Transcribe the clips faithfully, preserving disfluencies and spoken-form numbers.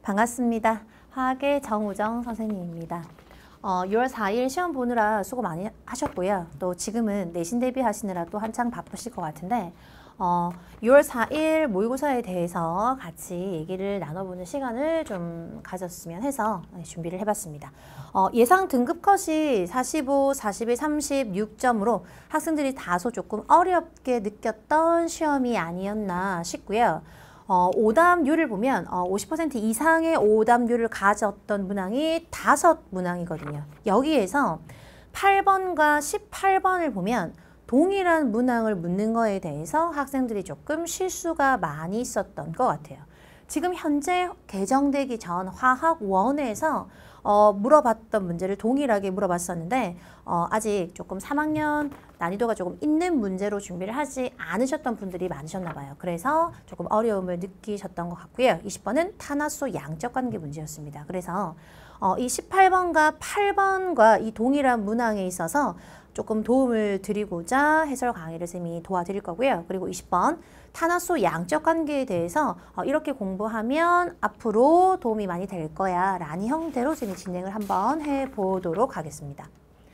반갑습니다. 화학의 정우정 선생님입니다. 어, 유월 사일 시험 보느라 수고 많이 하셨고요. 또 지금은 내신 대비하시느라 또 한창 바쁘실 것 같은데 어, 유월 사일 모의고사에 대해서 같이 얘기를 나눠보는 시간을 좀 가졌으면 해서 준비를 해봤습니다. 어, 예상 등급 컷이 사십오, 사십일, 삼십육 점으로 학생들이 다소 조금 어렵게 느꼈던 시험이 아니었나 싶고요. 어, 오답률을 보면 어, 오십 퍼센트 이상의 오답률을 가졌던 문항이 다섯 문항이거든요. 여기에서 팔 번과 십팔 번을 보면 동일한 문항을 묻는 거에 대해서 학생들이 조금 실수가 많이 있었던 것 같아요. 지금 현재 개정되기 전 화학원에서 어, 물어봤던 문제를 동일하게 물어봤었는데 어, 아직 조금 삼 학년 난이도가 조금 있는 문제로 준비를 하지 않으셨던 분들이 많으셨나 봐요. 그래서 조금 어려움을 느끼셨던 것 같고요. 이십 번은 탄화수 양적 관계 문제였습니다. 그래서 어, 이 십팔 번과 팔 번과 이 동일한 문항에 있어서 조금 도움을 드리고자 해설 강의를 쌤이 도와드릴 거고요. 그리고 이십 번 탄화수 양적 관계에 대해서 어, 이렇게 공부하면 앞으로 도움이 많이 될 거야 라는 형태로 쌤이 진행을 한번 해보도록 하겠습니다.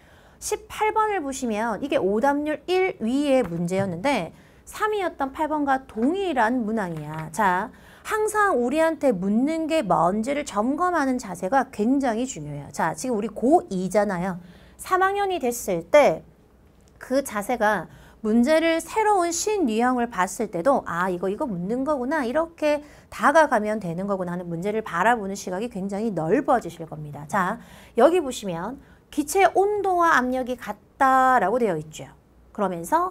십팔 번을 보시면 이게 오답률 일 위의 문제였는데 삼 위였던 팔 번과 동일한 문항이야. 자, 항상 우리한테 묻는 게 뭔지를 점검하는 자세가 굉장히 중요해요. 자, 지금 우리 고이잖아요. 삼 학년이 됐을 때 그 자세가 문제를 새로운 신유형을 봤을 때도 아 이거 이거 묻는 거구나 이렇게 다가가면 되는 거구나 하는 문제를 바라보는 시각이 굉장히 넓어지실 겁니다. 자, 여기 보시면 기체의 온도와 압력이 같다라고 되어 있죠. 그러면서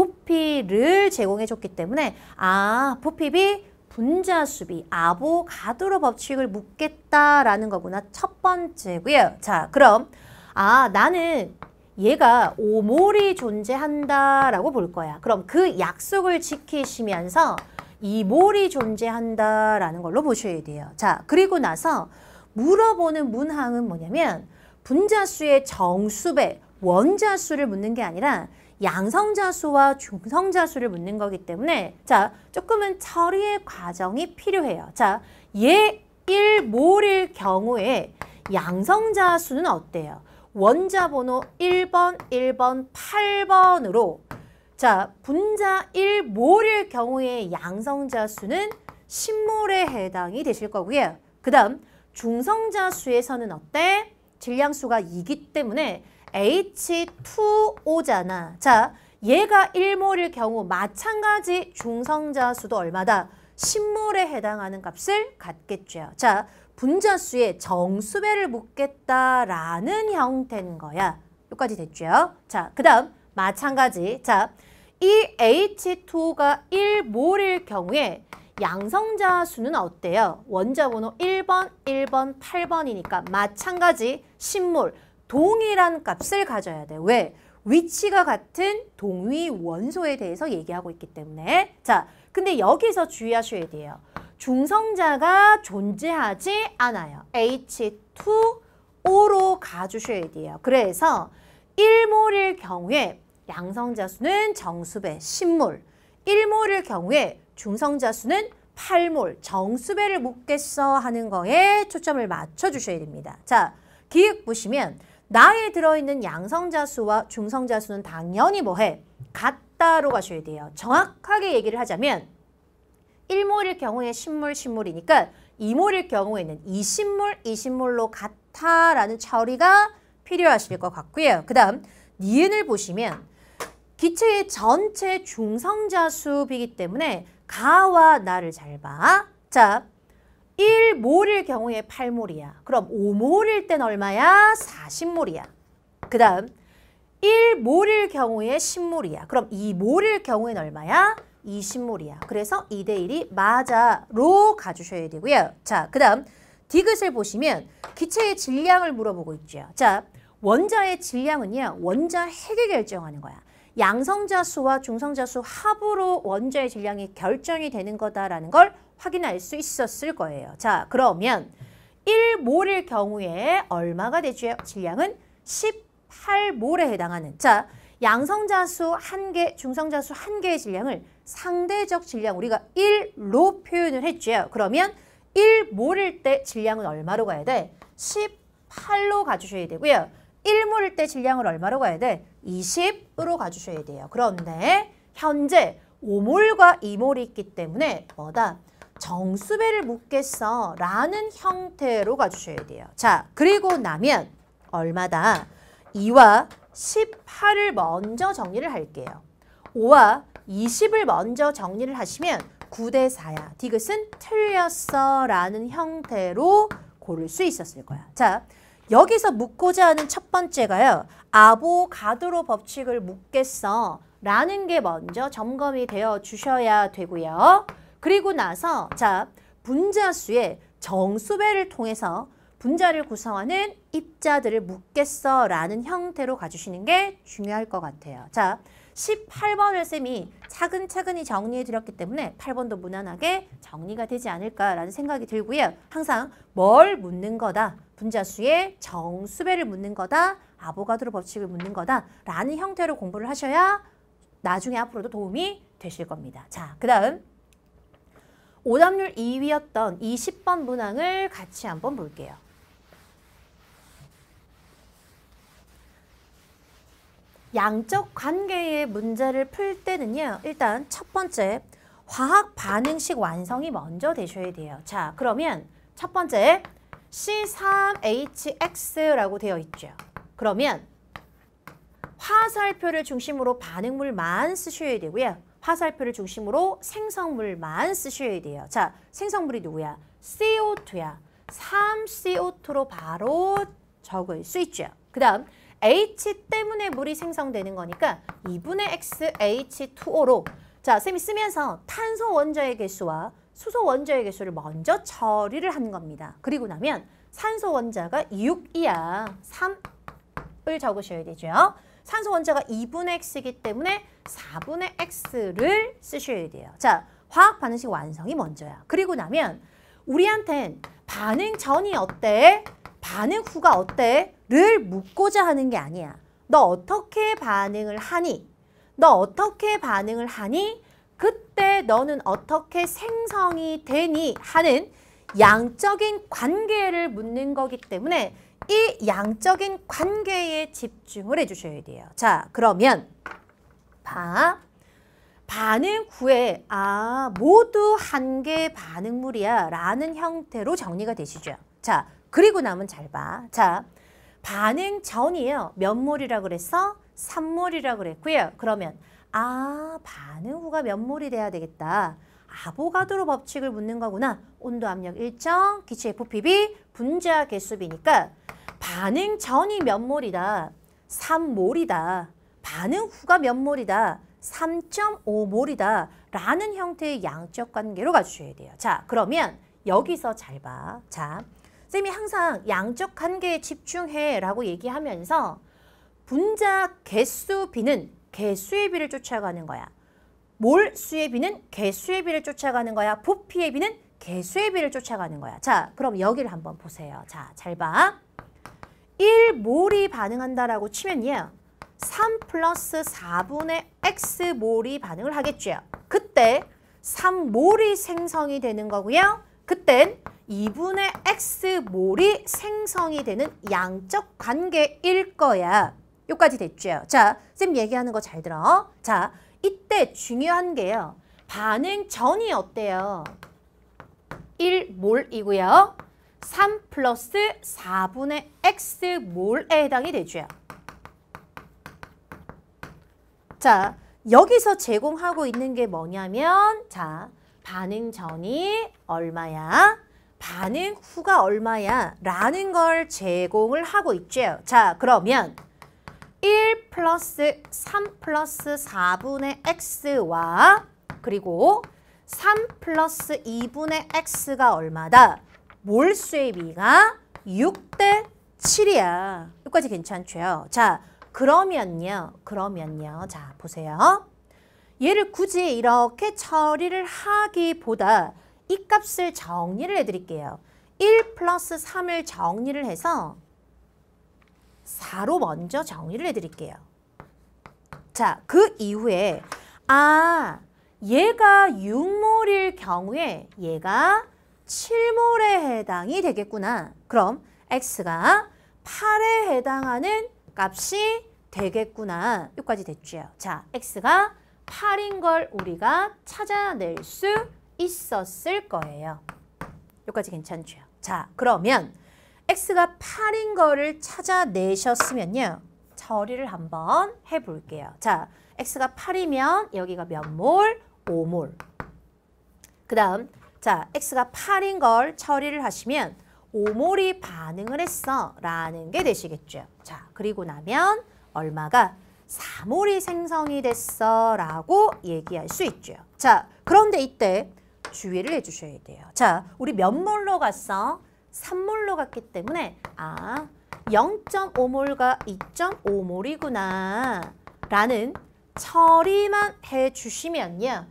부피를 제공해 줬기 때문에 아 부피비 분자수비 아보가드로 법칙을 묻겠다라는 거구나. 첫 번째고요. 자, 그럼 아 나는 얘가 오 몰이 존재한다라고 볼 거야. 그럼 그 약속을 지키시면서 이 몰이 존재한다라는 걸로 보셔야 돼요. 자, 그리고 나서 물어보는 문항은 뭐냐면 분자수의 정수배, 원자수를 묻는 게 아니라 양성자수와 중성자수를 묻는 거기 때문에 자, 조금은 처리의 과정이 필요해요. 자, 얘 일 몰일 경우에 양성자수는 어때요? 원자 번호 일 번, 일 번, 팔 번으로 자, 분자 일 몰일 경우에 양성자수는 십 몰에 해당이 되실 거고요. 그 다음 중성자수에서는 어때? 질량수가 이기 때문에 에이치 투 오잖아. 자, 얘가 일 몰일 경우 마찬가지 중성자수도 얼마다? 십 몰에 해당하는 값을 갖겠죠. 자, 분자수의 정수배를 묻겠다라는 형태인 거야. 여기까지 됐죠? 자, 그 다음 마찬가지. 자, 이 에이치 투가 일 몰일 경우에 양성자수는 어때요? 원자 번호 일 번, 일 번, 팔 번이니까 마찬가지 십 몰. 동일한 값을 가져야 돼. 왜? 위치가 같은 동위 원소에 대해서 얘기하고 있기 때문에. 자, 근데 여기서 주의하셔야 돼요. 중성자가 존재하지 않아요. 에이치 투 오로 가주셔야 돼요. 그래서 일 몰일 경우에 양성자수는 정수배 십 몰, 일 몰일 경우에 중성자수는 팔 몰, 정수배를 묻겠어 하는 거에 초점을 맞춰주셔야 됩니다. 자, 기획 보시면 나에 들어있는 양성자수와 중성자수는 당연히 뭐해? 같다로 가셔야 돼요. 정확하게 얘기를 하자면 일 몰일 경우에 십 몰, 십 몰이니까 이 몰일 경우에는 이십 몰, 이십 몰로 같다라는 처리가 필요하실 것 같고요. 그 다음 니은을 보시면 기체의 전체 중성자수비이기 때문에 가와 나를 잘 봐. 자, 일 몰일 경우에 팔 몰이야. 그럼 오 몰일 땐 얼마야? 사십 몰이야. 그 다음 일 몰일 경우에 십 몰이야. 그럼 이 몰일 경우에는 얼마야? 이십 몰이야. 그래서 이 대 일이 맞아로 가주셔야 되고요. 자, 그 다음 디귿을 보시면 기체의 질량을 물어보고 있죠. 자, 원자의 질량은요. 원자 핵이 결정하는 거야. 양성자수와 중성자수 합으로 원자의 질량이 결정이 되는 거다라는 걸 확인할 수 있었을 거예요. 자, 그러면 일 몰일 경우에 얼마가 되죠? 질량은 십팔 몰에 해당하는. 자, 양성자수 한 개, 중성자수 한 개의 질량을 상대적 질량 우리가 일로 표현을 했죠. 그러면 일 몰일 때 질량은 얼마로 가야 돼? 십팔로 가주셔야 되고요. 일 몰일 때 질량을 얼마로 가야 돼? 이십으로 가주셔야 돼요. 그런데 현재 오 몰과 이 몰이 있기 때문에 뭐다? 정수배를 묻겠어 라는 형태로 가주셔야 돼요. 자, 그리고 나면 얼마다? 이와 십팔을 먼저 정리를 할게요. 오와 이십을 먼저 정리를 하시면 구 대 사야. 디귿은 틀렸어 라는 형태로 고를 수 있었을 거야. 자, 여기서 묻고자 하는 첫 번째가요. 아보가드로 법칙을 묻겠어 라는 게 먼저 점검이 되어 주셔야 되고요. 그리고 나서 자, 분자수의 정수배를 통해서 분자를 구성하는 입자들을 묻겠어 라는 형태로 가주시는 게 중요할 것 같아요. 자, 십팔 번을 쌤이 차근차근히 정리해 드렸기 때문에 팔 번도 무난하게 정리가 되지 않을까라는 생각이 들고요. 항상 뭘 묻는 거다. 분자수의 정수배를 묻는 거다. 아보가드로 법칙을 묻는 거다. 라는 형태로 공부를 하셔야 나중에 앞으로도 도움이 되실 겁니다. 자, 그 다음 오답률 이 위였던 이십 번 문항을 같이 한번 볼게요. 양적 관계의 문제를 풀 때는요. 일단 첫 번째 화학 반응식 완성이 먼저 되셔야 돼요. 자, 그러면 첫 번째 씨 삼 에이치 엑스라고 되어 있죠. 그러면 화살표를 중심으로 반응물만 쓰셔야 되고요. 화살표를 중심으로 생성물만 쓰셔야 돼요. 자, 생성물이 누구야? 씨 오 투야. 삼 씨 오 투로 바로 적을 수 있죠. 그 다음 H 때문에 물이 생성되는 거니까 이분의 X 에이치 투 오로 자, 쌤이 쓰면서 탄소 원자의 개수와 수소 원자의 개수를 먼저 처리를 한 겁니다. 그리고 나면 산소 원자가 육이야. 삼을 적으셔야 되죠. 산소 원자가 이분의 X이기 때문에 사분의 X를 쓰셔야 돼요. 자, 화학 반응식 완성이 먼저야. 그리고 나면 우리한텐 반응 전이 어때? 반응 후가 어때? 를 묻고자 하는 게 아니야. 너 어떻게 반응을 하니? 너 어떻게 반응을 하니? 그때 너는 어떻게 생성이 되니? 하는 양적인 관계를 묻는 거기 때문에 이 양적인 관계에 집중을 해주셔야 돼요. 자, 그러면 봐. 반응 후에 아 모두 한 개의 반응물이야 라는 형태로 정리가 되시죠. 자, 그리고 나면 잘 봐. 자, 반응 전이에요. 몇 몰이라 그랬어? 삼 몰이라 그랬고요. 그러면 아 반응 후가 몇 몰이 돼야 되겠다. 아보가드로 법칙을 묻는 거구나. 온도 압력 일정, 기체 에프피비, 분자 개수비니까 반응 전이 몇 몰이다. 삼 몰이다. 반응 후가 몇 몰이다. 삼 점 오 몰이다. 라는 형태의 양적 관계로 가주셔야 돼요. 자, 그러면 여기서 잘 봐. 자, 쌤이 항상 양적 관계에 집중해 라고 얘기하면서 분자 개수 비는 개수의 비를 쫓아가는 거야. 몰 수의 비는 개수의 비를 쫓아가는 거야. 부피의 비는 개수의 비를 쫓아가는 거야. 자, 그럼 여기를 한번 보세요. 자, 잘 봐. 일 몰이 반응한다라고 치면요. 삼 플러스 사분의 X 몰이 반응을 하겠죠. 그때 삼 몰이 생성이 되는 거고요. 그땐 이분의 X 몰이 생성이 되는 양적 관계일 거야. 여기까지 됐죠. 자, 쌤 얘기하는 거 잘 들어. 자, 이때 중요한 게요. 반응 전이 어때요? 일 몰이고요. 삼 플러스 사분의 X 몰에 해당이 되죠. 자, 여기서 제공하고 있는 게 뭐냐면 자, 반응 전이 얼마야? 반응 후가 얼마야? 라는 걸 제공을 하고 있죠. 자, 그러면 일 플러스 삼 플러스 사분의 X와 그리고 삼 플러스 이분의 X가 얼마다? 몰수의 비가 육 대 칠이야. 여기까지 괜찮죠? 자, 그러면요. 그러면요. 자, 보세요. 얘를 굳이 이렇게 처리를 하기보다 이 값을 정리를 해드릴게요. 일 플러스 삼을 정리를 해서 사로 먼저 정리를 해드릴게요. 자, 그 이후에 아, 얘가 육 몰일 경우에 얘가 칠몰에 해당이 되겠구나. 그럼 x가 팔에 해당하는 값이 되겠구나. 여기까지 됐죠. 자, x가 팔인 걸 우리가 찾아낼 수 있었을 거예요. 여기까지 괜찮죠? 자, 그러면 x가 팔인 거를 찾아내셨으면요. 처리를 한번 해볼게요. 자, x가 팔이면 여기가 몇 몰? 오 몰. 그 다음, 자, x가 팔인 걸 처리를 하시면 오 몰이 반응을 했어 라는 게 되시겠죠. 자, 그리고 나면 얼마가? 사 몰이 생성이 됐어 라고 얘기할 수 있죠. 자, 그런데 이때 주의를 해주셔야 돼요. 자, 우리 몇 몰로 갔어? 삼 몰로 갔기 때문에 아, 영 점 오 몰과 이 점 오 몰이구나 라는 처리만 해주시면요.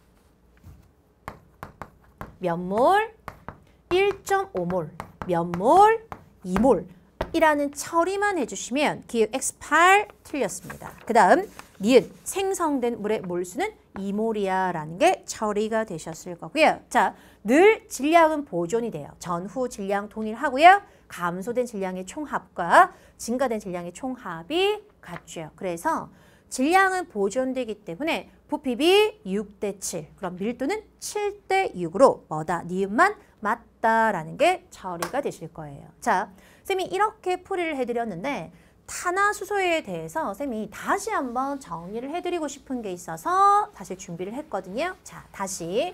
몇 몰? 일 점 오 몰, 몇 몰? 이 몰 이라는 처리만 해주시면 기억 엑스 팔 틀렸습니다. 그 다음 니은 생성된 물의 몰수는 이 몰이야 라는 게 처리가 되셨을 거고요. 자, 늘 질량은 보존이 돼요. 전후 질량 동일하고요. 감소된 질량의 총합과 증가된 질량의 총합이 같죠. 그래서 질량은 보존되기 때문에 부피비 육 대 칠, 그럼 밀도는 칠 대 육으로 뭐다? 니은만 맞다라는 게 처리가 되실 거예요. 자, 쌤이 이렇게 풀이를 해드렸는데 탄화수소에 대해서 쌤이 다시 한번 정리를 해드리고 싶은 게 있어서 다시 준비를 했거든요. 자, 다시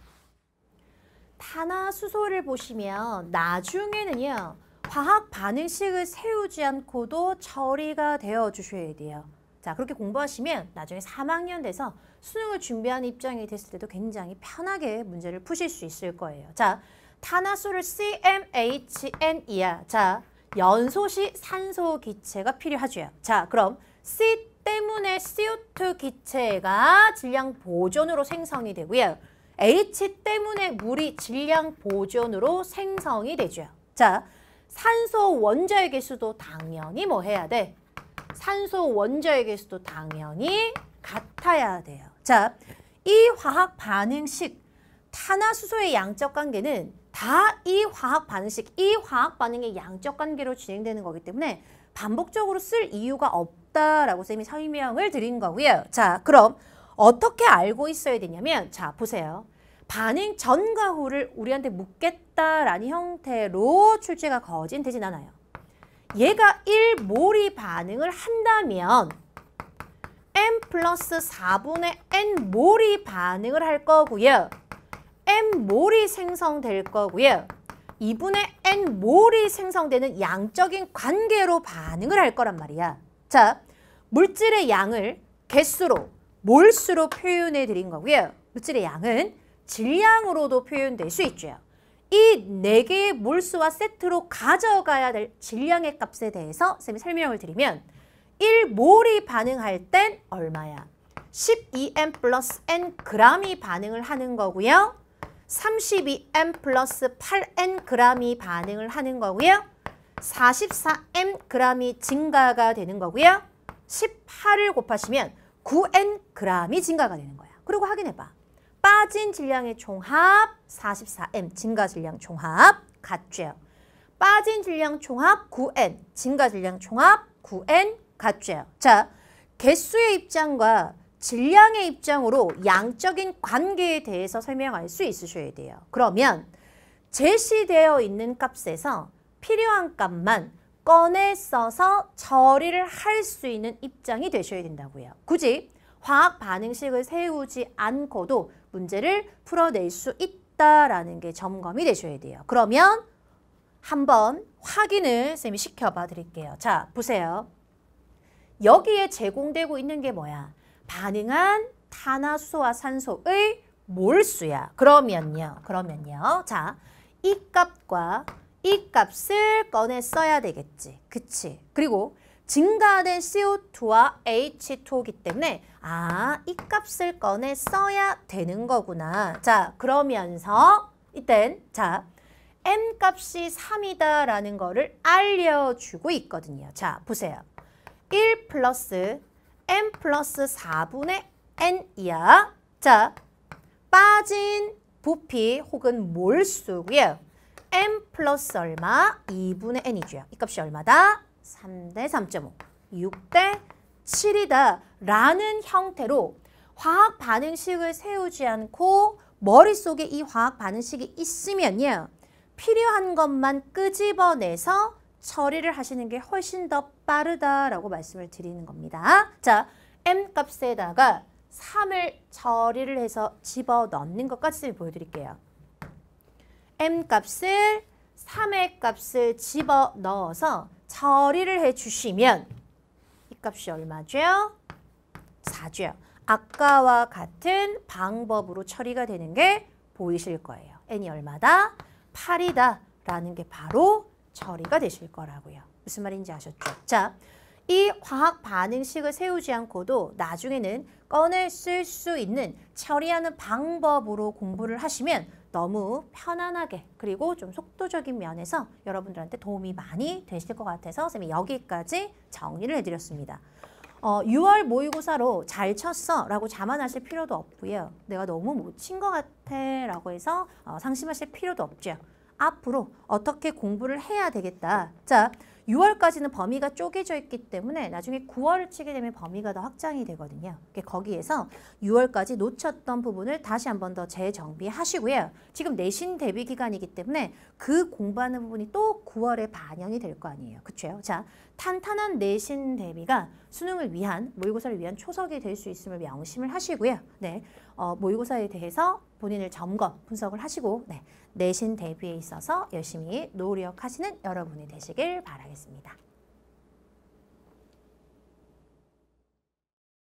탄화수소를 보시면 나중에는요. 화학 반응식을 세우지 않고도 처리가 되어 주셔야 돼요. 자, 그렇게 공부하시면 나중에 삼 학년 돼서 수능을 준비하는 입장이 됐을 때도 굉장히 편하게 문제를 푸실 수 있을 거예요. 자, 탄화수를 씨 엠 에이치 엔이야. 자, 연소시 산소 기체가 필요하죠. 자, 그럼 C 때문에 씨 오 투 기체가 질량 보존으로 생성이 되고요. H 때문에 물이 질량 보존으로 생성이 되죠. 자, 산소 원자의 개수도 당연히 뭐 해야 돼? 산소 원자의 개수도 당연히 같아야 돼요. 자, 이 화학 반응식 탄화수소의 양적 관계는 다 이 화학 반응식, 이 화학 반응의 양적 관계로 진행되는 거기 때문에 반복적으로 쓸 이유가 없다라고 쌤이 설명을 드린 거고요. 자, 그럼 어떻게 알고 있어야 되냐면, 자, 보세요. 반응 전과 후를 우리한테 묻겠다라는 형태로 출제가 거진되진 않아요. 얘가 일 몰이 반응을 한다면 M 플러스 사분의 N 몰이 반응을 할 거고요. M 몰이 생성될 거고요. 이분의 N 몰이 생성되는 양적인 관계로 반응을 할 거란 말이야. 자, 물질의 양을 개수로, 몰수로 표현해 드린 거고요. 물질의 양은 질량으로도 표현될 수 있죠. 이 네 개의 몰수와 세트로 가져가야 될 질량의 값에 대해서 쌤이 설명을 드리면 일 몰이 반응할 땐 얼마야? 십이 엠 플러스 N g이 반응을 하는 거고요. 삼십이 엠 플러스 팔 엔 g이 반응을 하는 거고요. 사십사 엠 g이 증가가 되는 거고요. 십팔을 곱하시면 구 엔 g이 증가가 되는 거야. 그리고 확인해봐. 빠진 질량의 총합 사십사 엠, 증가 질량 총합 같죠. 빠진 질량 총합 구 엔, 증가 질량 총합 구 엔 같죠. 자, 개수의 입장과 질량의 입장으로 양적인 관계에 대해서 설명할 수 있으셔야 돼요. 그러면 제시되어 있는 값에서 필요한 값만 꺼내 써서 처리를 할 수 있는 입장이 되셔야 된다고요. 굳이 화학 반응식을 세우지 않고도 문제를 풀어낼 수 있다라는 게 점검이 되셔야 돼요. 그러면 한번 확인을 쌤이 시켜봐 드릴게요. 자, 보세요. 여기에 제공되고 있는 게 뭐야? 반응한 탄화수소와 산소의 몰수야. 그러면요. 그러면요. 자, 이 값과 이 값을 꺼내 써야 되겠지. 그치? 그리고 증가된 씨 오 투와 에이치 투오기 때문에 아, 이 값을 꺼내 써야 되는 거구나. 자, 그러면서 이땐 자, M 값이 삼이다라는 거를 알려주고 있거든요. 자, 보세요. 일 플러스 M 플러스 사분의 N이야. 자, 빠진 부피 혹은 몰수고요. m 플러스 얼마? 이분의 n이죠. 이 값이 얼마다? 삼 대 삼 점 오, 육 대 칠이다 라는 형태로 화학 반응식을 세우지 않고 머릿속에 이 화학 반응식이 있으면요. 필요한 것만 끄집어내서 처리를 하시는 게 훨씬 더 빠르다라고 말씀을 드리는 겁니다. 자, m 값에다가 삼을 처리를 해서 집어넣는 것까지 보여드릴게요. m 값을 삼의 값을 집어넣어서 처리를 해주시면 이 값이 얼마죠? 사죠. 아까와 같은 방법으로 처리가 되는 게 보이실 거예요. n이 얼마다? 팔이다 라는 게 바로 처리가 되실 거라고요. 무슨 말인지 아셨죠? 자, 이 화학 반응식을 세우지 않고도 나중에는 꺼내 쓸 수 있는 처리하는 방법으로 공부를 하시면 너무 편안하게 그리고 좀 속도적인 면에서 여러분들한테 도움이 많이 되실 것 같아서 선생님이 여기까지 정리를 해드렸습니다. 어, 유월 모의고사로 잘 쳤어 라고 자만하실 필요도 없고요. 내가 너무 못 친 것 같아 라고 해서 어, 상심하실 필요도 없죠. 앞으로 어떻게 공부를 해야 되겠다. 자, 유월까지는 범위가 쪼개져 있기 때문에 나중에 구월을 치게 되면 범위가 더 확장이 되거든요. 거기에서 유월까지 놓쳤던 부분을 다시 한 번 더 재정비하시고요. 지금 내신 대비 기간이기 때문에 그 공부하는 부분이 또 구월에 반영이 될 거 아니에요. 그렇죠? 자, 탄탄한 내신 대비가 수능을 위한, 모의고사를 위한 초석이 될 수 있음을 명심을 하시고요. 네, 어, 모의고사에 대해서 본인을 점검, 분석을 하시고 네, 내신 대비에 있어서 열심히 노력하시는 여러분이 되시길 바라겠습니다.